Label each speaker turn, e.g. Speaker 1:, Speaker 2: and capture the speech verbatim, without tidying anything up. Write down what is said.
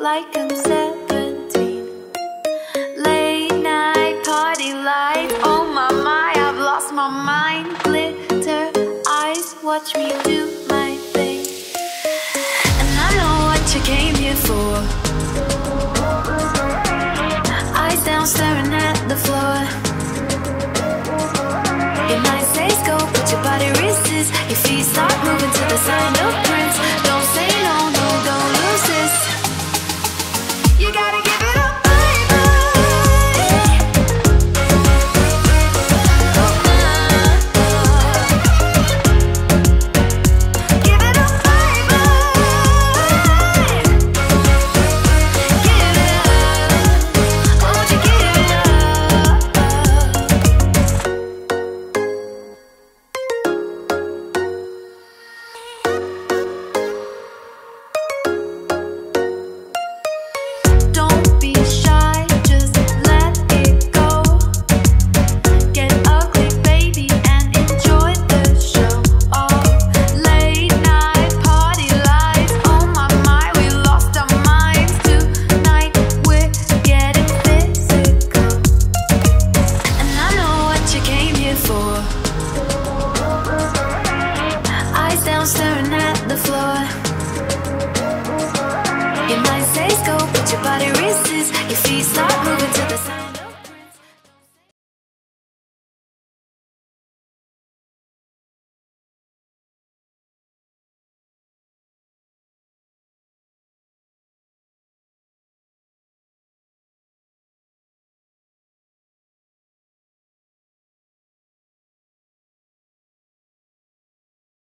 Speaker 1: like I'm seventeen. Late night party lights, oh my my, I've lost my mind. Glitter eyes, watch me do my thing. And I know what you came here for. Eyes down, staring at the floor. Your mind says go, but your body resists. Your feet start moving to the sound of Prince. Don't say no, no, don't lose this. You gotta give it up, baby. Give it up, baby. Give it up. Won't you give it Don't be shy, just let it go. Get ugly, baby, and enjoy the show. Oh, late night party lights, oh my my, we lost our minds. Tonight we're getting physical. And I know what you came here for. Eyes down, staring at the floor. Your mind says go, but your body resists. Your feet start moving to the sound.